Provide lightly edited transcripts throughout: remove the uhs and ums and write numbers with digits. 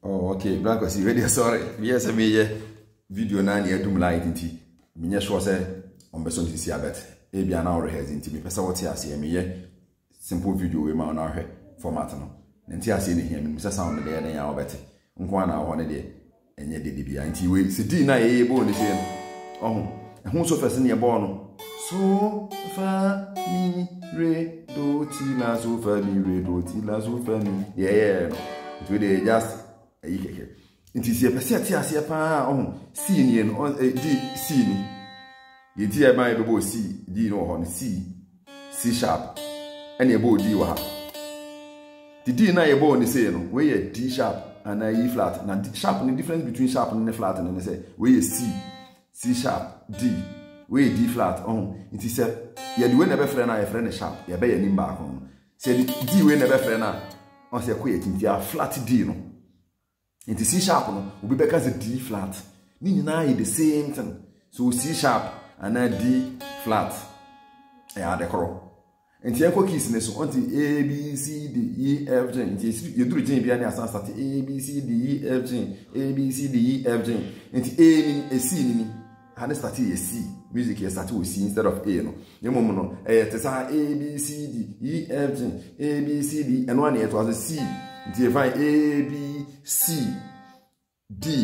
Oh, okay. Blanco, see, very sorry. Yes, I mean, video na near doom light inti. Minya sure say on person to see a bet. Ebi an hour has inti me. Pesa what ya see me simple video we ma na hwe format no. Nti ase ne hia me pesa sound de na ya obete. Nko na ho ne de enye de bia nti we CD na ye bo ne se no. Ehun so first ne ye bo no. So fa mi re do ti la so fa mi re do ti la so fa mi. Yeah. It will just Inti si pese ati ase pa C ni no D C ni ye ti e ban bebo C D no ho C sharp ene ebo D wa ha the D na ye bo ni say no we ye D sharp and E flat na sharp the difference between sharp and flat and say we ye C sharp D we D flat inti say ye the we na be frɛ na ye frɛ ne sharp ye be ye nim ba ko say D we na be frɛ na on say ko ye tinti a flat D no inti C sharp no we be because D flat ni nyina is the same thing so C sharp and D flat ya de koro inti enko keys ne so onti A B C D E F G inti you do G bia na asan start A B C D E F G A B C D E F G inti A ni a C ni han start a C music here start with C instead of A no yemom no te sa A B C D E F G A B C D and one it was a C inti you find A B C D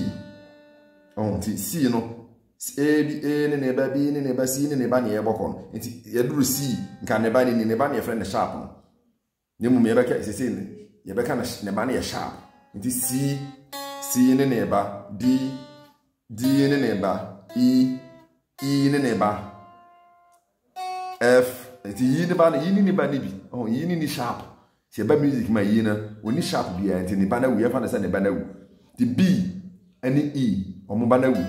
C no A B A ne ba B ne ba C ne ba ne ye bokon inti ye duru C nka ne ba ne friend sharp no yemom ye beka se ne ye beka ne ba ne sharp inti C ne ba D ne ba E ne ba F inti yi ne ba ni bi yi ni sharp se ba music ma yi na oni sharp bia inti ne ba na wu ye fa na se ne ba na wu the B and E omo ba na wu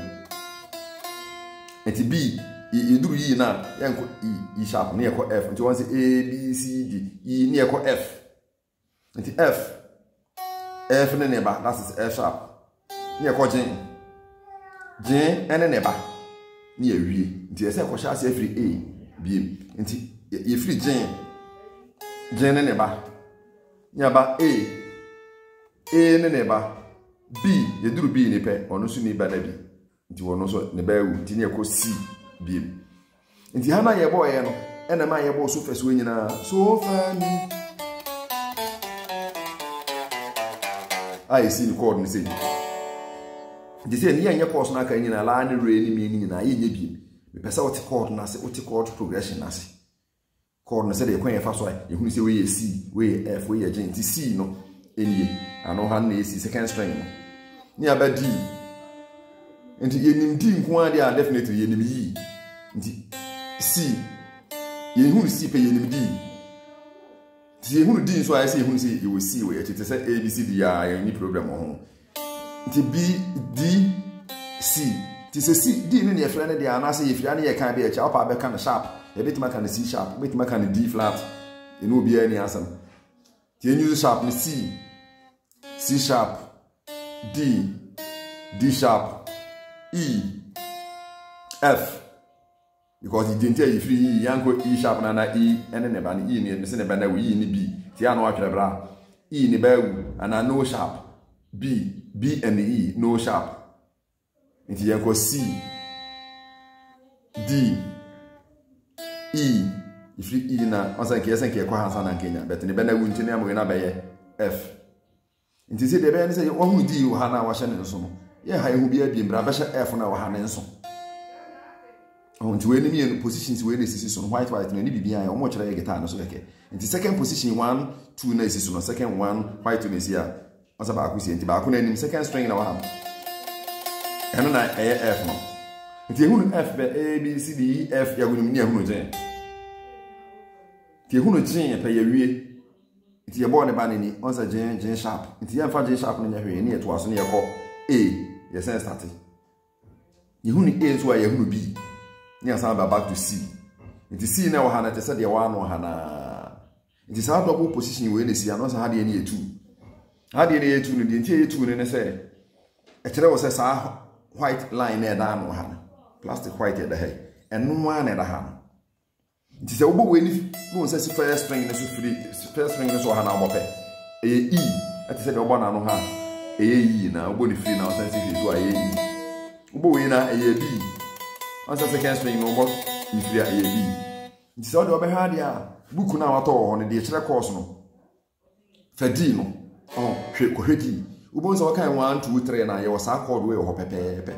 inti B e duru yi na yanko E sharp ne yeko F inti won say A B C D E ne yeko F inti F ne ba that is F sharp ne yeko G ne ba ni ewie nti ese ko sha se free A B nti ye free G ne ba nya ba A ne ba B ye duru B ni pe ono su ni ba na bi nti wono so ne ba ewu nti ne ko C B nti hana ye boy no ena ma ye bo so fese we nyina so fa mi ai si ni chord ni se di se ni anye course na kan nyina la ni re ni mi ni nyina ye nya bi me pesa what chord na se what chord progression na se chord na se de kwen ye fa so ye hunu se we ye C we ye F we ye G nti C no enie ano han na C second string no ni aba D nti ye nim D nko ade a definitely ye nim yi nti C ye hunu C pe ye nim D ti ye hunu D so aye se ye hunu se ye we C we ye ti se A B C D ya ye ni program ho nti B D C ti se C D ni ye frɛ ne de anase ye frɛ ne ye kan be e cha opa be kan sharp ye betima kan C sharp betima kan D flat eno bia ni asam ti use sharp ni C sharp D sharp E F because it didn't you free yanko E sharp na E ene ne ba ni E ni se ne ba na we E ni B ti ano atwere bra E ni ba wu ana no sharp B and E no sharp inti yanko C D E if you E na onsa nke kwa hansa na Kenya but ne ba na wu nti na mo na ba ye F inti se de be ne se wo hu D wo ha na wa hye ne nso no ye ha ehu bia bi mbra ba hye F na wa ha ne nso nti we ni mi positions we na sisi so white no ni bibia ya omo kire ye guitar no so keke nti second position 1 2 na sisi no second 1 white na sisi a onsa ba akusi nti ba akuna nim second string na wa ha eno na F no nti ehunu F be A B C D E F ya gunum ni ehunu G ti ehunu G pe ya wie nti ye bo ne ba ni onsa G sharp nti ya fa G sharp no nya hwe ni eto aso ne ye ko A ye sen start ehunu A so ya ehunu B ni asan ba back to C nti C na wa ha na te se de wa no ha na nti sa double position we na si ano sa ha de ni etu ha de ni etu no de nti etu ne se e kire wo se sa white line na da no ha na plastic white da hey enu ma na da ha nti se wo bo we ni no se si first string na so free first string so ha na obope e ati se de obo na no ha yi na obo ni free na osan si free so aye yi obo we na aye B osan second string no obo ni free aye B nti so de obe ha dia book na wato ho ne de kire course no fadi no hwe ko hwedi obo so kan 1 2 3 na ye wasa chord we ho pepepe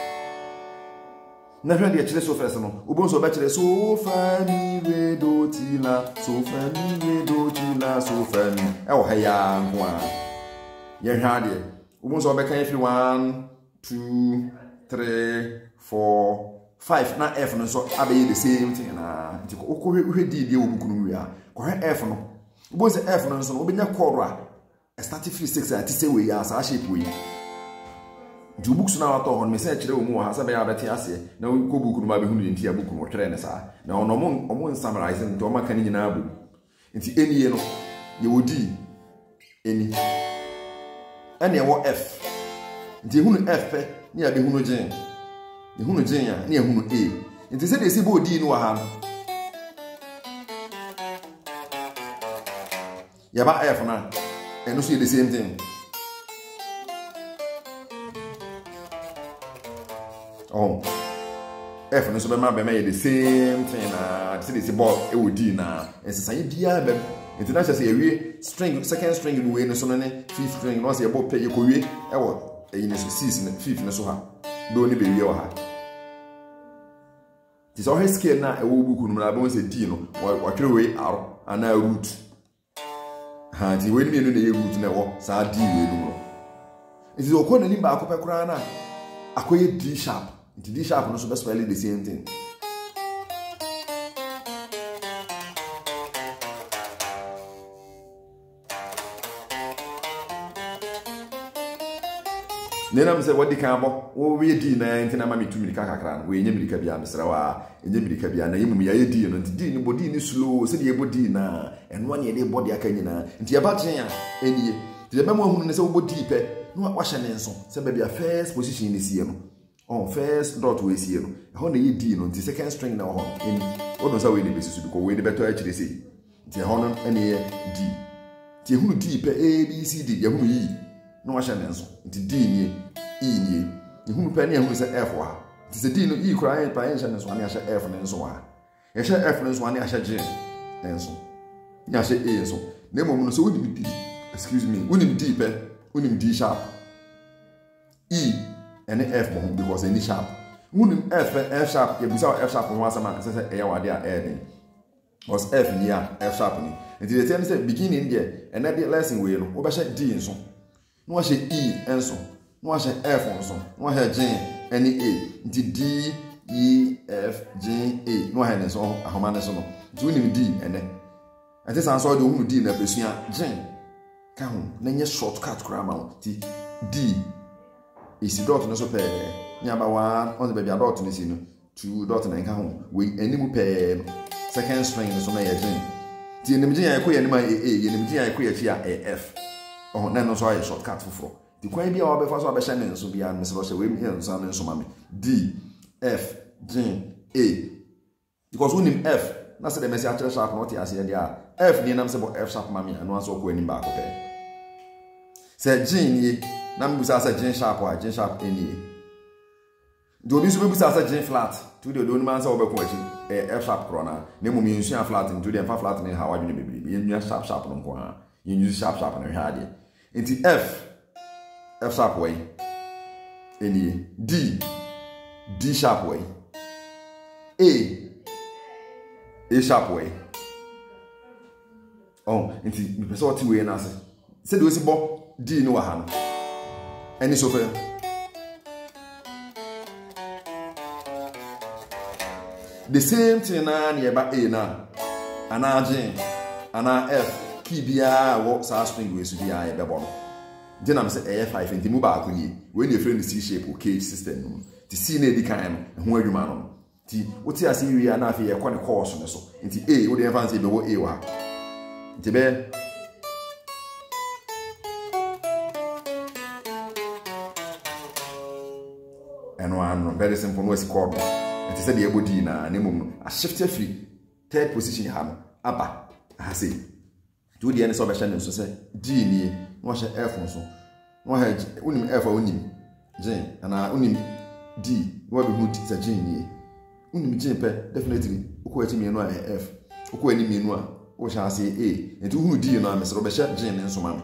na hwe de kire so first no obo so be kire so fa mi re do ti la so fa mi re do ti la so fa mi wo ha ya nko a ye hwa de obo so be kan if 1 2 3 4 5 na F no so abe the same thing na nti ko hwedi de wo book no wi a ko F no obo se F no so obenya chord a start free 6 ati say we ya sa shape we du books na wato hon me say kire wo mu ha sa be ya beti ase na ko book no ma be hunu nti ya book no twere ne sa na ono mo summarize nti o maka ni nyina abu nti eni no ye wodi eni ene wo F nti hunu F pe ni ya be hunu gen ni hunu gen ya ni ya hunu A nti se de si bo D no wa ha ya ba F na and also the same thing. F no so be ma be the same thing na see this ball e wo di na and say bia be international say ewie string second string we no so no ne fifth string no say e ball play e ko wie e wo e ne so sixth ne fifth ne so ha do ni be wie wo ha this all his scale na e wo book no na be say D no wa twere we aro ana root ha ti we ni no na ye root na wo sa D we no it is okona ni ba akopɛ kura na akoye D sharp. D sharp no so be spell the same thing. Nena me say what the can bo wo we D na ntina ma me tu mirika kakra no we nya mirika bia mesra wa nya mirika bia na yemu ya D no D ni body ni slow se de ye body na eno ne de body aka nyina nti ya ba chen ya enie ti de memo hunu ne se wo body pe no wa hye ne nso se ba bia first position ni sie no on first dot we see no ho na ye D no nti second string na ho eni ono sa we ni besisu because we de beto akire sei nti ho no ene ye D ti hunu D pe A B C D ye hunu yi no hye ne nso nti D ni E ni ye hunu pe ne hunu se F wa nti se D no E kura yen pa yen hye ne nso ani hye F ne nso wa ye hye F ne nso ani hye G ne nso ni hye A nso na mo no so woni D excuse me woni D pe woni D sharp E and F bomb because any sharp. Wouldn't F sharp, you saw F sharp once a man, says a wadi adding. Was F near F sharp. And the attempt said beginning there, and that lesson will overshed D and so. No, I say E and so. No, I say F on so. No, I had J, any A. D, E, F, J, A. No, I had so a homaneson. Doing D and then. I just answered the who D in the person. J. Come, then your shortcut grammar. D. Isi dot no so pe nyaba 1 on the baby dot ni si no 2 dot na nka ho we animu pe second string so na ye gin ti enim gin ya ko ye ni ma ye enim gin ya ko ye fi a F oh na no so ay shortcut foforo ti kwan bia wa be fa so abehye ne nso bia me se lo hye we mi nso na nso ma me D F G A because when him F na se de me se a sharp not ya se dia F ni na me se bo F sharp ma me no so ko anim ba ko pe se G ni na mbusa asa G sharp wa G sharp any do bi so mbusa asa G flat to the do man say obekun achi F sharp krona na mu mi nsu flat into the flat ni ha wadwe bebere bi yen sharp sharp no ko ha yen use sharp sharp na hwa ade enti F sharp way any D sharp way A sharp way oh enti mi pese oti way na se de o si bo D no wa ha no any so fair the same thing na nearby A na ana G ana F key bia wo sa string we so bia e be bo no je na me say A5 enti mu ba akoni we na friend C shape o K system no ti C na edi kan no ho adwuma no ti woti ase wi ana afi ye kɔ ne course no so enti A wo de fancy be wo A wa enti be and very simple no chord it is said the body na nemum a shift free third position ha no aba ha say to the end so be so say D ni no hye F so no ha unim F unim J ana unim D no be hu sa J ni unim J pe definitely ukọ echi mienu a F ukọ ani mienu a wo sha ase A enti hu D no a mesro be sha J ne nso ma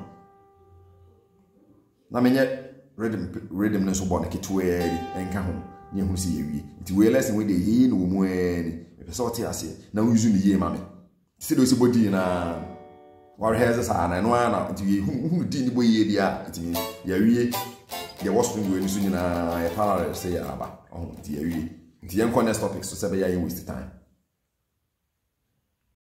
na menye rhythm ne so bo na ketuari enka ho ne hu si yewie nti we lesson we dey yi no mu ani be so te ase na wo use ni ye ma me ti do si body na war has sa na no na nti hu di ni bo ye dia nti ya wie ye was thing we ni so nyina ya parallel say ya aba nti ya wie nti yen next topic so say be ya waste time